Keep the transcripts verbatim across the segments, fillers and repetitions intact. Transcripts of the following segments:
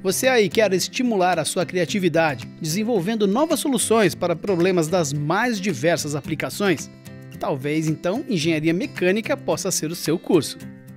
Você aí quer estimular a sua criatividade, desenvolvendo novas soluções para problemas das mais diversas aplicações? Talvez então engenharia mecânica possa ser o seu curso.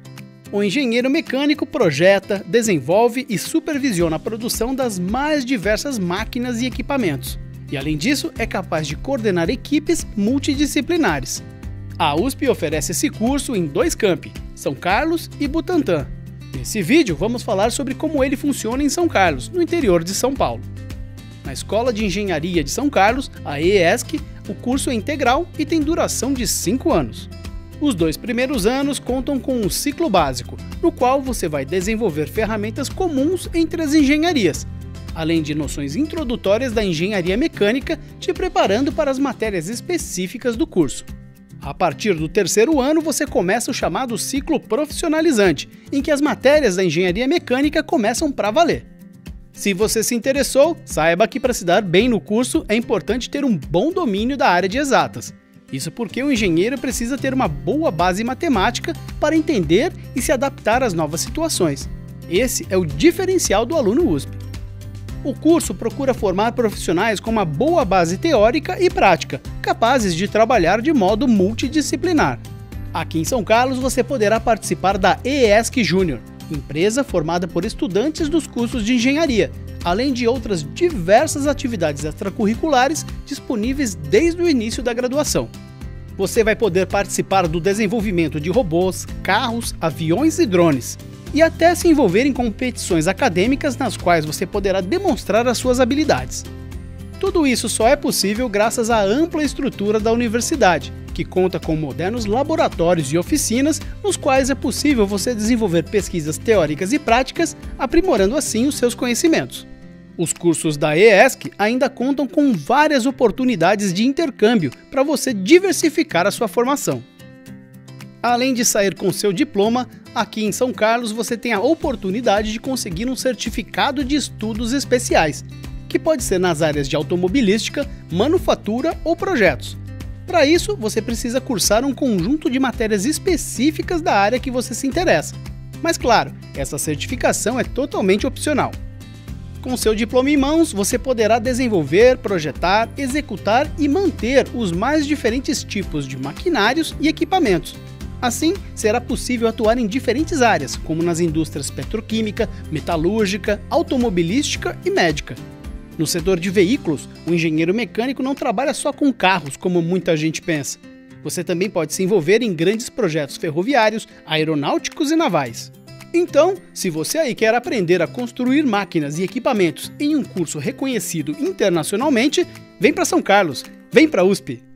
O engenheiro mecânico projeta, desenvolve e supervisiona a produção das mais diversas máquinas e equipamentos. E além disso, é capaz de coordenar equipes multidisciplinares. A U S P oferece esse curso em dois campi, São Carlos e Butantã. Nesse vídeo vamos falar sobre como ele funciona em São Carlos, no interior de São Paulo. Na Escola de Engenharia de São Carlos, a E E S C, o curso é integral e tem duração de cinco anos. Os dois primeiros anos contam com um ciclo básico, no qual você vai desenvolver ferramentas comuns entre as engenharias, além de noções introdutórias da engenharia mecânica, te preparando para as matérias específicas do curso. A partir do terceiro ano, você começa o chamado ciclo profissionalizante, em que as matérias da engenharia mecânica começam para valer. Se você se interessou, saiba que para se dar bem no curso é importante ter um bom domínio da área de exatas. Isso porque o engenheiro precisa ter uma boa base matemática para entender e se adaptar às novas situações. Esse é o diferencial do aluno U S P. O curso procura formar profissionais com uma boa base teórica e prática, capazes de trabalhar de modo multidisciplinar. Aqui em São Carlos você poderá participar da E E S C Júnior, empresa formada por estudantes dos cursos de engenharia, além de outras diversas atividades extracurriculares disponíveis desde o início da graduação. Você vai poder participar do desenvolvimento de robôs, carros, aviões e drones, e até se envolver em competições acadêmicas nas quais você poderá demonstrar as suas habilidades. Tudo isso só é possível graças à ampla estrutura da universidade, que conta com modernos laboratórios e oficinas nos quais é possível você desenvolver pesquisas teóricas e práticas, aprimorando assim os seus conhecimentos. Os cursos da E E S C ainda contam com várias oportunidades de intercâmbio para você diversificar a sua formação. Além de sair com seu diploma, aqui em São Carlos você tem a oportunidade de conseguir um certificado de estudos especiais, que pode ser nas áreas de automobilística, manufatura ou projetos. Para isso, você precisa cursar um conjunto de matérias específicas da área que você se interessa. Mas claro, essa certificação é totalmente opcional. Com seu diploma em mãos, você poderá desenvolver, projetar, executar e manter os mais diferentes tipos de maquinários e equipamentos. Assim, será possível atuar em diferentes áreas, como nas indústrias petroquímica, metalúrgica, automobilística e médica. No setor de veículos, o engenheiro mecânico não trabalha só com carros, como muita gente pensa. Você também pode se envolver em grandes projetos ferroviários, aeronáuticos e navais. Então, se você aí quer aprender a construir máquinas e equipamentos em um curso reconhecido internacionalmente, vem para São Carlos, vem para a U S P!